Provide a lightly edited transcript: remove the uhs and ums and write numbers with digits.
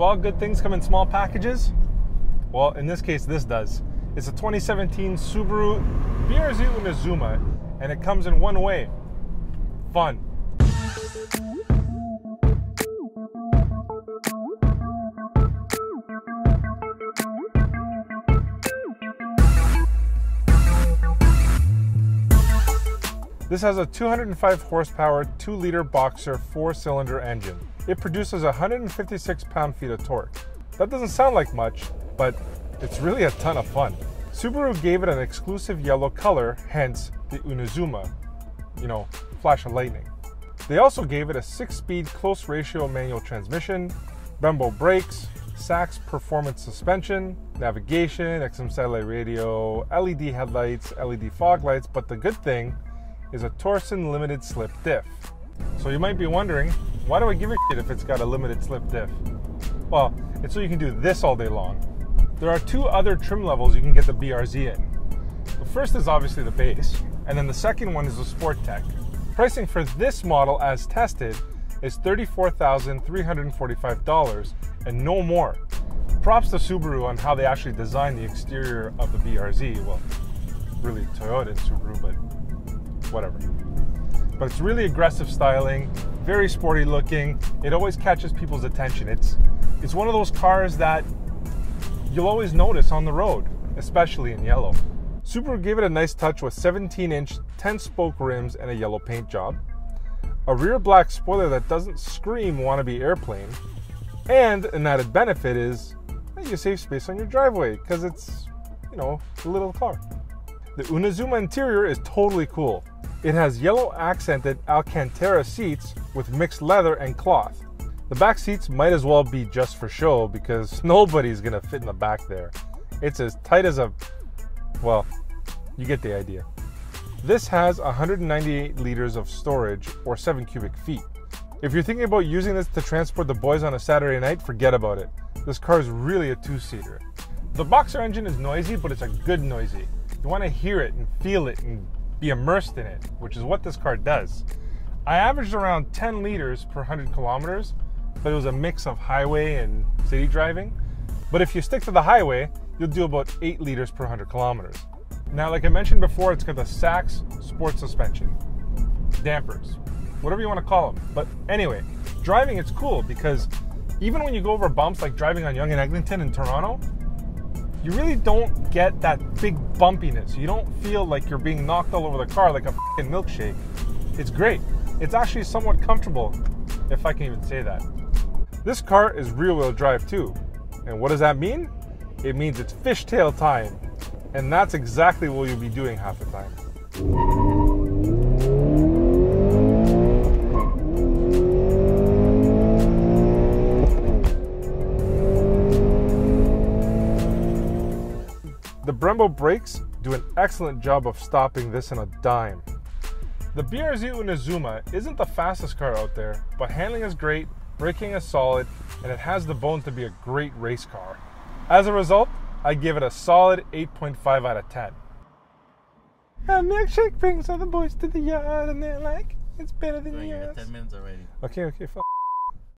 all good things come in small packages? Well, in this case, this does. It's a 2017 Subaru BRZ Unizuma, and it comes in one way: fun. This has a 205 horsepower, 2-liter Boxer 4-cylinder engine. It produces 156 pound-feet of torque. That doesn't sound like much, but it's really a ton of fun. Subaru gave it an exclusive yellow color, hence the Unizuma, flash of lightning. They also gave it a 6-speed close ratio manual transmission, Brembo brakes, Sachs performance suspension, navigation, XM satellite radio, LED headlights, LED fog lights, but the good thing is a Torsen limited slip diff. So you might be wondering, why do I give a shit if it's got a limited slip diff? Well, it's so you can do this all day long. There are 2 other trim levels you can get the BRZ in. The first is obviously the base, and then the second one is the Sport Tech. Pricing for this model as tested is $34,345 and no more. Props to Subaru on how they actually designed the exterior of the BRZ. Well, really Toyota and Subaru, but whatever. But it's really aggressive styling, very sporty looking. It always catches people's attention. It's one of those cars that you'll always notice on the road, especially in yellow. Subaru gave it a nice touch with 17-inch 10-spoke rims and a yellow paint job, a rear black spoiler that doesn't scream wannabe airplane, and an added benefit is that you save space on your driveway because it's, a little car. The Unizuma interior is totally cool. It has yellow accented Alcantara seats with mixed leather and cloth. The back seats might as well be just for show because nobody's gonna fit in the back there. It's as tight as well, you get the idea. This has 198 liters of storage or 7 cubic feet. If you're thinking about using this to transport the boys on a Saturday night, forget about it. This car is really a 2-seater. The Boxer engine is noisy, but it's a good noisy. You wanna hear it and feel it and be immersed in it, which is what this car does. I averaged around 10 liters per 100 kilometers, but it was a mix of highway and city driving. But if you stick to the highway, you'll do about 8 liters per 100 kilometers. Now, like I mentioned before, it's got the Sachs sport suspension, dampers, whatever you want to call them. But anyway, driving it's cool because even when you go over bumps like driving on Yonge and Eglinton in Toronto, you really don't get that big bumpiness. You don't feel like you're being knocked all over the car like a f***ing milkshake. It's great. It's actually somewhat comfortable, if I can even say that. This car is rear-wheel drive too. And what does that mean? It means it's fishtail time. And that's exactly what you'll be doing half the time. The Brembo brakes do an excellent job of stopping this in a dime. The BRZ Unizuma isn't the fastest car out there, but handling is great, braking is solid, and it has the bones to be a great race car. As a result, I give it a solid 8.5 out of 10. A milkshake brings all the boys to the yard and they're like, it's better than yours. 10 minutes already. Okay, fine.